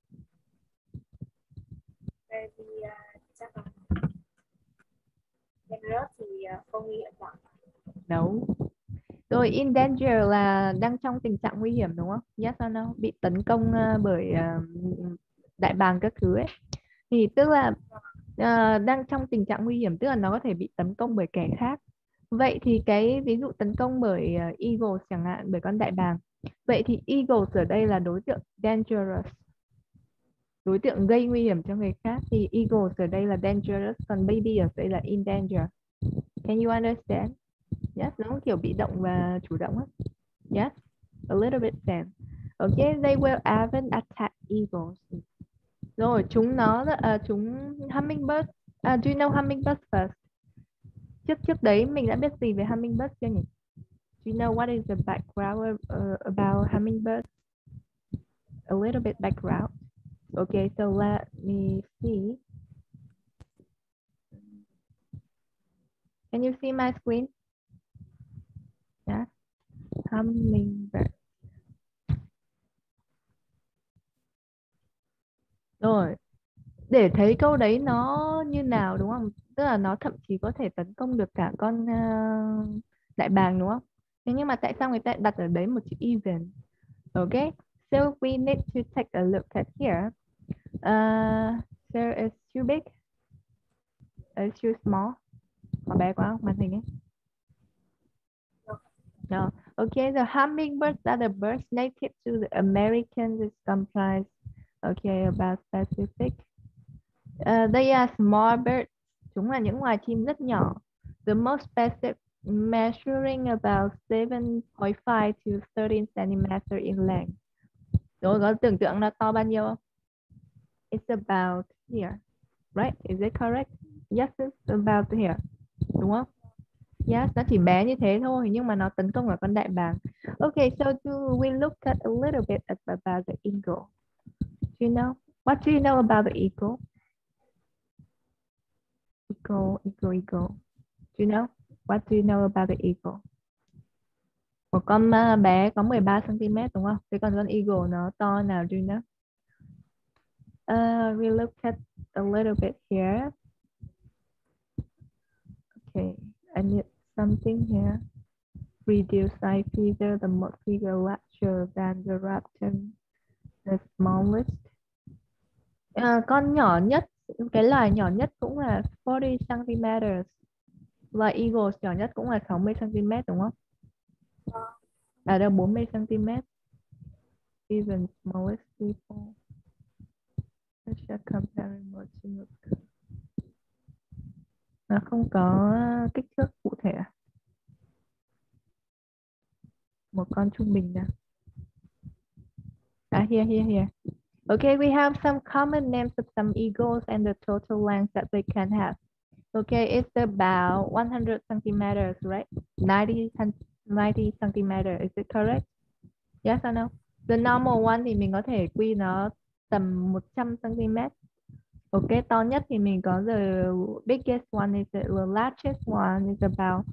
Baby chắc là dangerous thì không nguy hiểm lắm. Đúng. Rồi in danger là đang trong tình trạng nguy hiểm đúng không? Yes or no? Bị tấn công bởi đại bàng các thứ ấy. Thì tức là đang trong tình trạng nguy hiểm, tức là nó có thể bị tấn công bởi kẻ khác. Vậy thì cái ví dụ tấn công bởi eagles chẳng hạn, bởi con đại bàng. Vậy thì eagles ở đây là đối tượng dangerous. Đối tượng gây nguy hiểm cho người khác thì eagles ở đây là dangerous, còn baby ở đây là in danger. Can you understand? Yes, nó kiểu bị động và chủ động á. Yes, a little bit same. Okay, they will even attack eagles. Rồi, chúng hummingbird. Do you know hummingbird first? Trước đấy mình đã biết gì về hummingbird chưa nhỉ? Do you know what is the background about hummingbird? A little bit background. Okay, so let me see. Can you see my screen? Yeah. Hummingbird. Rồi, để thấy câu đấy nó như nào đúng không? Tức là nó thậm chí có thể tấn công được cả con đại bàng đúng không? Thế nhưng mà tại sao người ta đặt ở đấy một chữ even? Okay, so we need to take a look at here. So it's too big? It's too small? Có bé quá không? Màn hình ấy. No. Okay, the hummingbirds are the birds native to the Americans. It's comprised, okay, about specific. They are small birds. Chúng là những loài chim rất nhỏ. The most Measuring about 7.5 to 13 centimeter in length. Rồi có tưởng tượng nó to bao nhiêu không? It's about here, right? Is it correct? Yes, it's about here. Đúng không? Yes, nó chỉ bé như thế thôi nhưng mà nó tấn công vào con đại bàng. Okay, so do we look at a little bit about the eagle? Do you know? What do you know about the eagle? Eagle. Do you know? What do you know about the eagle? Một con bé có 13 cm đúng không? Thế còn con eagle nó to nào, do you know? We look at a little bit here. Okay, I need something here. Reduce size figure, the more figure larger than the raptor, the smallest. Con nhỏ nhất, cái loài nhỏ nhất cũng là 40 cm. Loài eagle nhỏ nhất cũng là 60 cm đúng không? Ở đâu 40 cm. Even smallest people. Let's just compare more to look. Nó không có kích thước cụ thể à? Một con trung bình nào. Here. Okay, we have some common names of some eagles and the total length that they can have. Okay, it's about 100 centimeters, right? 90 centimeters, is it correct? Yes or no? The normal one thì mình có thể quy nó tầm 100 cm. Ok, to nhất thì mình có the biggest one is the largest one is about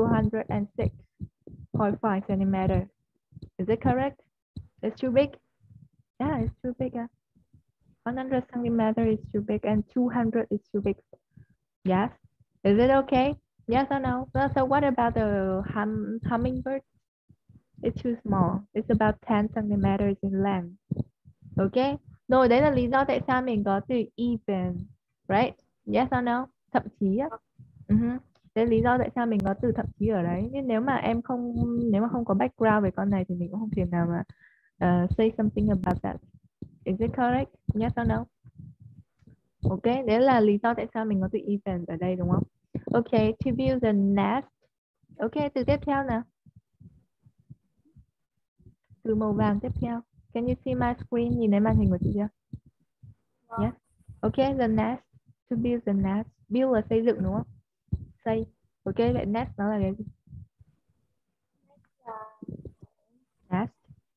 206.5 centimeters. Is it correct? It's too big? Yeah, it's too big. 100 centimeters is too big and 200 is too big. Yes. Is it okay? Yes or no? So what about the hummingbird? It's too small. It's about 10 centimeters in length. Okay. Rồi đấy là lý do tại sao mình có từ even, right? Yes or no? Thậm chí á. Đấy là lý do tại sao mình có từ thậm chí ở đấy. Nhưng nếu mà không có background về con này thì mình cũng không thể nào mà say something about that. Is it correct? Yes or no? Ok, đấy là lý do tại sao mình có từ even ở đây đúng không? Ok, to build the nest. Ok, từ tiếp theo nào. Từ màu vàng tiếp theo. Can you see my screen? Nhìn thấy màn hình của chị chưa? Yes. Ok, the nest. To build the nest. Build là xây dựng đúng không? Xây. Ok, vậy nest nó là cái gì? Nest.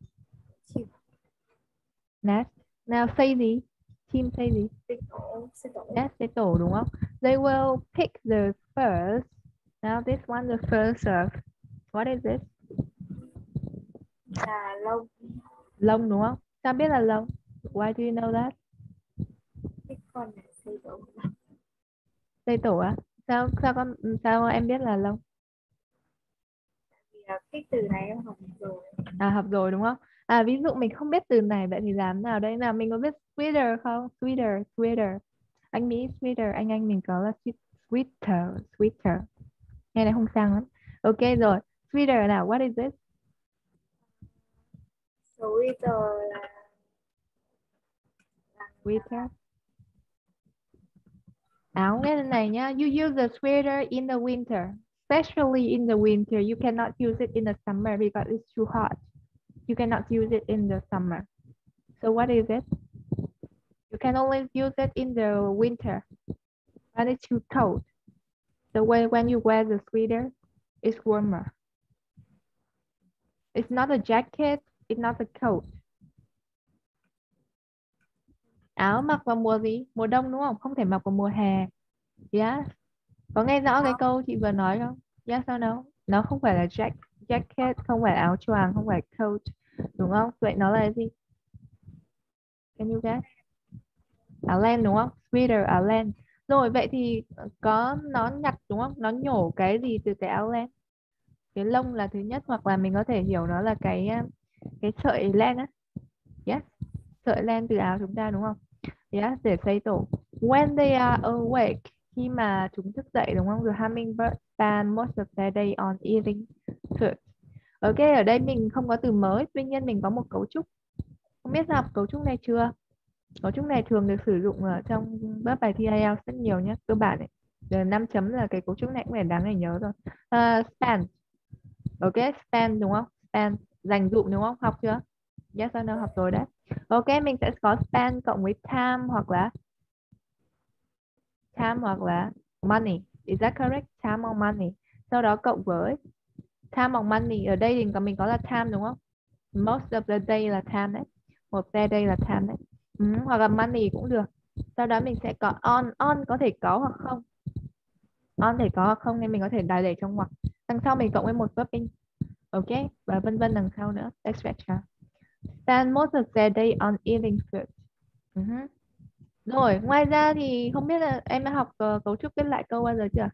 Nest. Nào xây gì? Chim xây gì? Nest xây tổ đúng không? They will pick the first. Now this one the first of. What is it? Là lông. Lông đúng không? Sao biết là lông? Why do you know that? Cái con này xây tổ. Xây tổ á? Sao em biết là lông? Vì cái từ này em học rồi. Học rồi đúng không? Ví dụ mình không biết từ này, vậy thì làm nào đây? Nào mình có biết sweater không? Sweater. Anh Mỹ sweater, anh mình có là sweater. Nghe này không sang lắm. Ok rồi. Sweater nào, what is it? Sweater là Sweater. Áo nghe này nhá. You use the sweater in the winter. Especially in the winter. You cannot use it in the summer because it's too hot. You cannot use it in the summer. So what is it? You can only use it in the winter. When it's too cold. The way when you wear the sweater, it's warmer. It's not a jacket. It's not a coat. Áo mặc vào mùa gì? Mùa đông đúng không? Không thể mặc vào mùa hè. Yes. Có nghe rõ cái câu chị vừa nói không? Yes or no? Nó không phải là jacket, không phải áo choàng, không phải coat. Đúng không? Vậy nó là cái gì? Can you guess? Áo len đúng không? Sweater, áo len. Rồi vậy thì có nó nhặt đúng không? Nó nhổ cái gì từ cái áo len? Cái lông là thứ nhất, hoặc là mình có thể hiểu nó là cái sợi len á. Yes. Sợi len từ áo chúng ta đúng không? Yes, để xây tổ. When they are awake, khi mà chúng thức dậy đúng không? The hummingbird spend most of their day on eating fruit. Ok, ở đây mình không có từ mới, tuy nhiên mình có một cấu trúc. Không biết học cấu trúc này chưa? Cấu trúc này thường được sử dụng ở trong các bài thi IELTS rất nhiều nhé, cơ bản này. 5 chấm là cái cấu trúc này cũng phải đáng để nhớ rồi. Spend. Ok, spend đúng không? Spend, dành dụm đúng không? Học chưa? Yes or no, học rồi đấy. Ok, mình sẽ có spend cộng với time hoặc là money. Is that correct? Time or money. Sau đó cộng với time or money. Ở đây thì mình có là time đúng không? Most of the day là time đấy. Một day là time đấy. Hoặc là money cũng được. Sau đó mình sẽ có on có thể có hoặc không. On thể có hoặc không nên mình có thể để trong ngoặc. Đằng sau mình cộng với một verb in. Ok, và vân vân đằng sau nữa. Etc. Spend most of their day on eating food. Rồi, ngoài ra thì không biết là em đã học cấu trúc viết lại câu bao giờ chưa?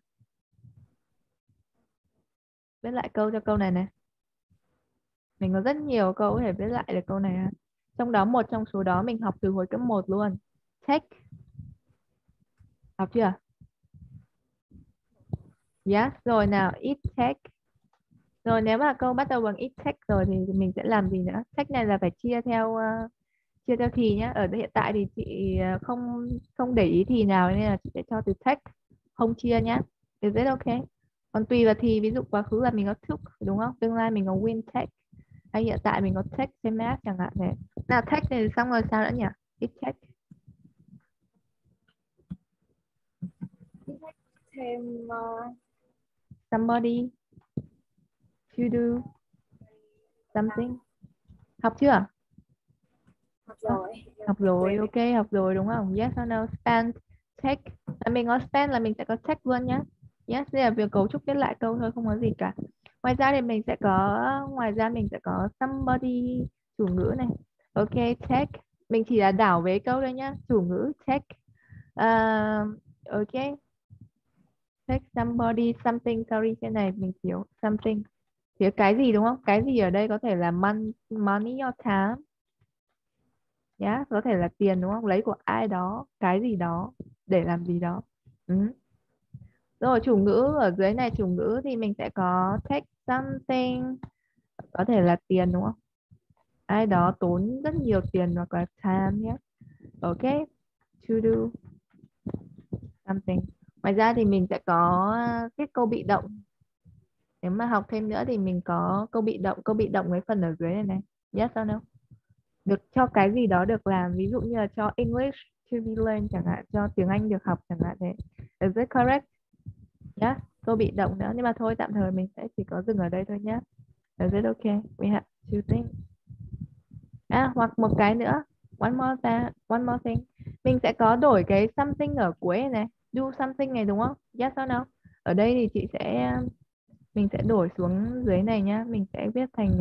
Viết lại câu cho câu này này. Mình có rất nhiều câu có thể viết lại được câu này. Trong đó một trong số đó mình học từ hồi cấp 1 luôn. Take. Học chưa? Yes, rồi nào, eat take. Rồi nếu mà câu bắt đầu bằng eat take rồi thì mình sẽ làm gì nữa? Take này là phải chia theo thì nhá. Ở hiện tại thì chị không không để ý thì nào nên là chị sẽ cho từ take, không chia nhá. Is it okay? Còn tùy vào thì ví dụ quá khứ là mình có took đúng không? Tương lai mình có will take. Hay hiện tại mình có take thêm as chẳng hạn thế. Nào take thì xong rồi sao nữa nhỉ? Eat take. Thêm Somebody to do something. Học chưa? học rồi. Học rồi, ok, học rồi đúng không? Yes or no? Spend, take. Mình có spend là mình sẽ có take luôn nhá. Yes, đây là việc cấu trúc viết lại câu thôi, không có gì cả. Ngoài ra thì mình sẽ có somebody chủ ngữ này. Ok, take. Mình chỉ là đảo vế câu thôi nhá. Chủ ngữ take. Ok. Take somebody, something, sorry, cái này mình thiếu something. Thiếu cái gì đúng không? Cái gì ở đây có thể là money or time. Có thể là tiền đúng không? Lấy của ai đó, cái gì đó để làm gì đó. Rồi chủ ngữ ở dưới này, chủ ngữ thì mình sẽ có take something, có thể là tiền đúng không? Ai đó tốn rất nhiều tiền hoặc là time nhé. Ok, to do something. Ngoài ra thì mình sẽ có cái câu bị động. Nếu mà học thêm nữa thì mình có câu bị động với phần ở dưới này này. Yes or no? Được cho cái gì đó được làm, ví dụ như là cho English to be learned chẳng hạn, cho tiếng Anh được học chẳng hạn thế. Is it correct? Yes, câu bị động nữa, nhưng mà thôi tạm thời mình sẽ chỉ có dừng ở đây thôi nhé. Is it okay? We have two things. Hoặc một cái nữa, one more thing. Mình sẽ có đổi cái something ở cuối này, do something này đúng không? Yes or no? Ở đây thì mình sẽ đổi xuống dưới này nhá, mình sẽ viết thành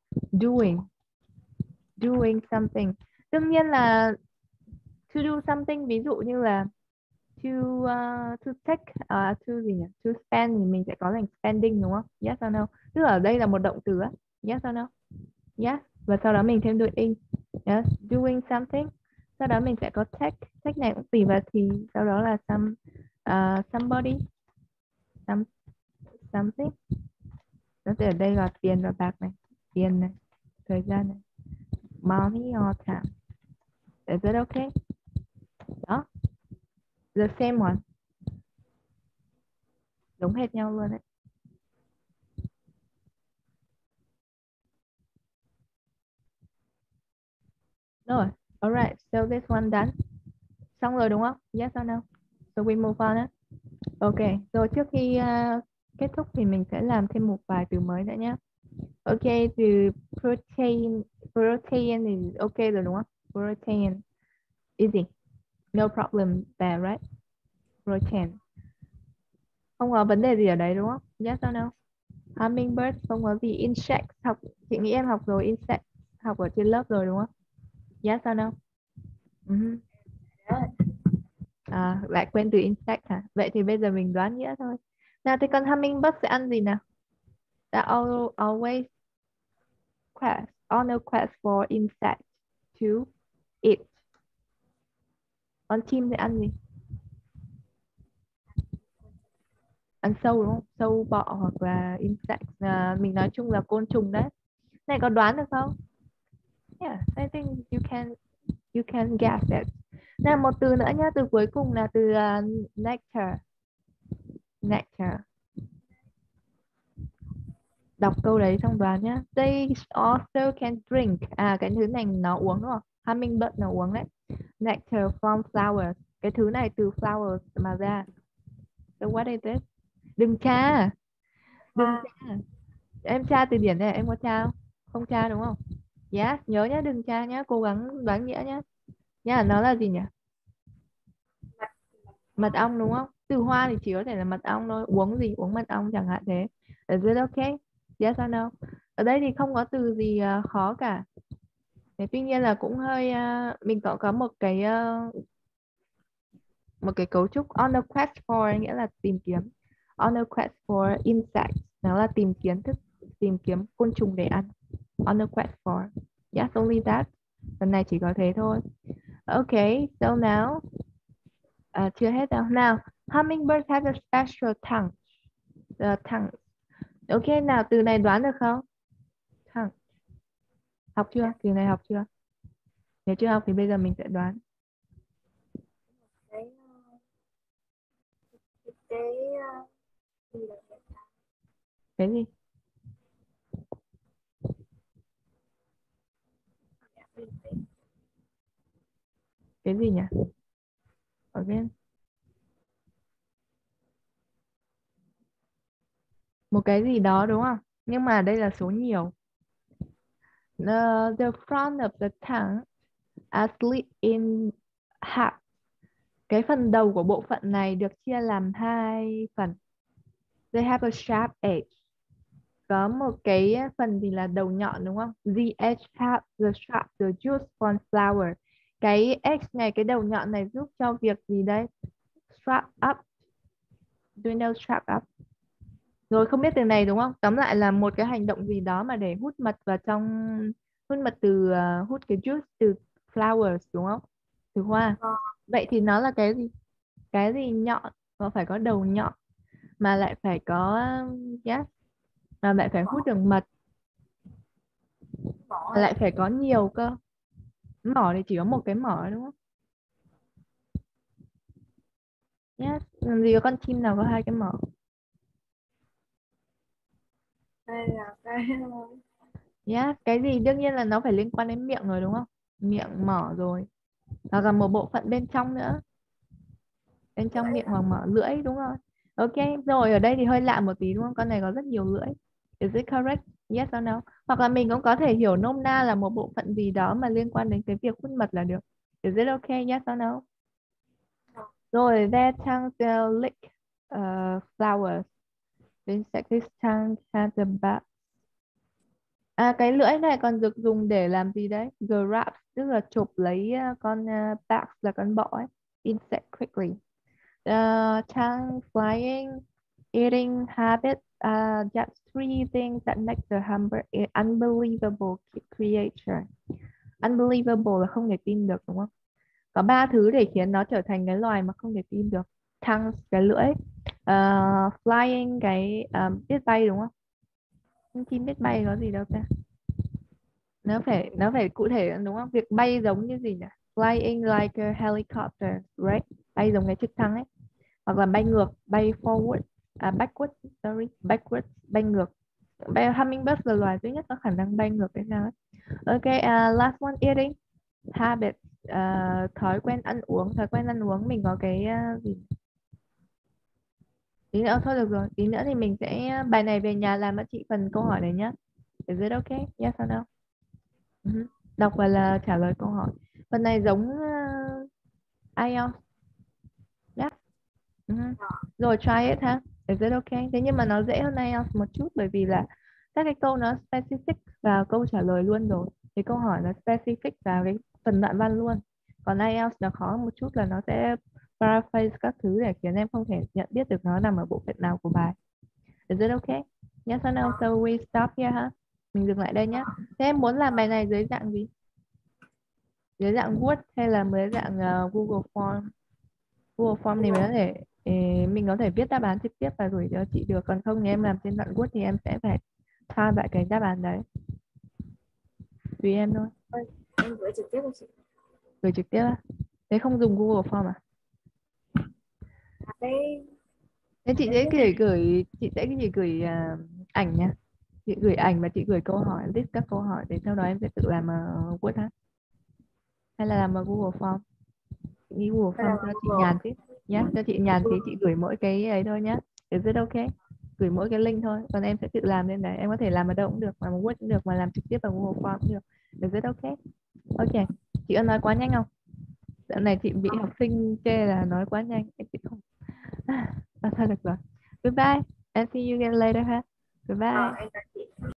doing something. Đương nhiên là to do something, ví dụ như là to take to gì nhỉ? To spend thì mình sẽ có thành spending đúng không? Yes or no? Tức là ở đây là một động từ á. Yes or no? Yes. Và sau đó mình thêm doing. Yes, doing something. Sau đó mình sẽ có take. Take này cũng tùy vào thì sau đó là somebody, something. Nó sẽ ở đây là tiền và bạc này, tiền này, thời gian này, money or time. Is that okay? Đó, the same one, giống hệt nhau luôn đấy. Rồi, alright, so this one done. Xong rồi đúng không? Yes or no? So we move on á. Ok, rồi trước khi kết thúc thì mình sẽ làm thêm một vài từ mới nữa nhé. Ok, từ protein thì ok rồi đúng không? Protein, easy, no problem there, right? Protein. Không có vấn đề gì ở đấy đúng không? Yes or no? Hummingbird không có gì. Insect, chị nghĩ em học rồi. Insect học ở trên lớp rồi đúng không? Yes or no? Lại quên từ insect hả? Vậy thì bây giờ mình đoán nghĩa thôi. Nào thì con hummingbird sẽ ăn gì nào? Always on a quest for insect to eat. Con chim sẽ ăn gì? Ăn sâu đúng không? Sâu bọ hoặc là insect. Mình nói chung là côn trùng đấy. Này có đoán được không? Yeah, I think you can guess it. Nào một từ nữa nhá, từ cuối cùng là từ nectar. nectar. Đọc câu đấy xong đoán nhá. They also can drink. À, cái thứ này nó uống đúng không? Hummingbird nó uống đấy. Nectar from flowers. Cái thứ này từ flowers mà ra. So what is it? Đừng tra. Đừng Hoa. tra. Em tra từ điển này, em có tra không? Không tra đúng không? Yes, nhớ nhá, đừng tra nhá, cố gắng đoán nghĩa nhá. Nhá, nó là gì nhỉ? Mật. Mật ong đúng không? Từ hoa thì chỉ có thể là mật ong thôi. Uống gì? Uống mật ong chẳng hạn thế. Is it okay? Yes or no? Ở đây thì không có từ gì khó cả. Thế tuy nhiên là cũng hơi mình có một cái cấu trúc on a quest for nghĩa là tìm kiếm. On a quest for insects nó là tìm kiếm côn trùng để ăn. On a quest for. Yes, only that. Lần này chỉ có thế thôi. Okay, so now chưa hết đâu. Now, hummingbird has a special tongue. The tongue. Ok, nào từ này đoán được không? Tongue. Học chưa? Từ này học chưa? Nếu chưa học thì bây giờ mình sẽ đoán. Cái cái gì là hiện tại? Cái gì? Cái gì nhỉ? Again. Một cái gì đó đúng không? Nhưng mà đây là số nhiều. The front of the tongue are split in half. Cái phần đầu của bộ phận này được chia làm hai phần. They have a sharp edge. Có một cái phần thì là đầu nhọn đúng không? The edge have the sharp, the juice from flower. Cái edge này, cái đầu nhọn này giúp cho việc gì đây? Strap up. Do you know strap up? Rồi không biết từ này đúng không? Tóm lại là một cái hành động gì đó mà để hút mật vào trong, hút mật từ hút cái juice từ flowers đúng không? Từ hoa. Vậy thì nó là cái gì? Cái gì nhọn? Nó phải có đầu nhọn mà lại phải có yes, mà lại phải hút được mật, Mỏ. mà lại phải có nhiều cơ. Mỏ thì chỉ có một cái mỏ đúng không? Yes, làm gì có con chim nào có hai cái mỏ? Đây là cái Yes, cái gì đương nhiên là nó phải liên quan đến miệng rồi đúng không? Miệng, mỏ rồi. Hoặc là một bộ phận bên trong nữa. Bên trong miệng hoặc mỏ, lưỡi đúng rồi. Ok, rồi ở đây thì hơi lạ một tí đúng không? Con này có rất nhiều lưỡi. Is it correct? Yes or no? Hoặc là mình cũng có thể hiểu nôm na là một bộ phận gì đó mà liên quan đến cái việc hút mật là được. Is it okay? Yes or no? Rồi, their tongues lick flowers. Insects tongue has a bud. À, cái lưỡi này còn được dùng để làm gì đấy? Grab, tức là chụp lấy con bats là con bọ ấy. Insect quickly. Tongue, flying, eating habits are just three things that make the humber an unbelievable creature. Unbelievable là không thể tin được đúng không? Có ba thứ để khiến nó trở thành cái loài mà không thể tin được. Tongue, cái lưỡi. Flying, cái biết bay đúng không? Nhưng chim biết bay có gì đâu ta? Nó phải cụ thể đúng không? Việc bay giống như gì nhỉ? Flying like a helicopter, right? Bay giống cái trực thăng ấy. Hoặc là bay ngược, bay forward, backwards, bay ngược. Bay hummingbird là loài duy nhất có khả năng bay ngược cái sao ấy. Ok, last one, eating habit, thói quen ăn uống. Thói quen ăn uống mình có cái gì? Tí nữa thôi được rồi. Tí nữa thì mình sẽ bài này về nhà làm cho chị phần câu hỏi này nhá. Is it okay? Yes or no? Đọc và là trả lời câu hỏi. Phần này giống IELTS. Yeah. Rồi try it ha. Is it okay? Thế nhưng mà nó dễ hơn IELTS một chút bởi vì là các cái câu nó specific vào câu trả lời luôn rồi. Cái câu hỏi nó specific vào cái phần đoạn văn luôn. Còn IELTS nó khó một chút là nó sẽ paraphrase các thứ để khiến em không thể nhận biết được nó nằm ở bộ phận nào của bài. Is it okay? Yes or no? So we stop here ha. Mình dừng lại đây nhé. Thế em muốn làm bài này dưới dạng gì? Dưới dạng Word hay là dưới dạng Google Form? Google Form thì mình có thể viết đáp án trực tiếp và gửi cho chị được, còn không thì em làm trên đoạn Word thì em sẽ phải pha lại cái đáp án đấy. Tùy em thôi. Em gửi trực tiếp cho chị. Gửi trực tiếp á? Thế không dùng Google Form à? Cái Thế chị sẽ gửi ảnh nha. Chị gửi ảnh và chị gửi câu hỏi, list các câu hỏi để sau đó em sẽ tự làm Word ha. Hay là làm Google Form. Chị nghĩ Google Hay là Form cho chị Google. nhàn tí nhá, cho chị nhàn tí chị gửi mỗi cái ấy thôi nhá. Is it okay? Gửi mỗi cái link thôi, còn em sẽ tự làm lên đấy. Em có thể làm ở đâu cũng được, làm ở Word cũng được, mà làm trực tiếp vào Google Form cũng được. Is it okay? Ok. Chị có nói quá nhanh không? Dạo này chị bị học sinh chê là nói quá nhanh, em chị không. Thôi được rồi. Goodbye. And see you again later ha. Goodbye. Em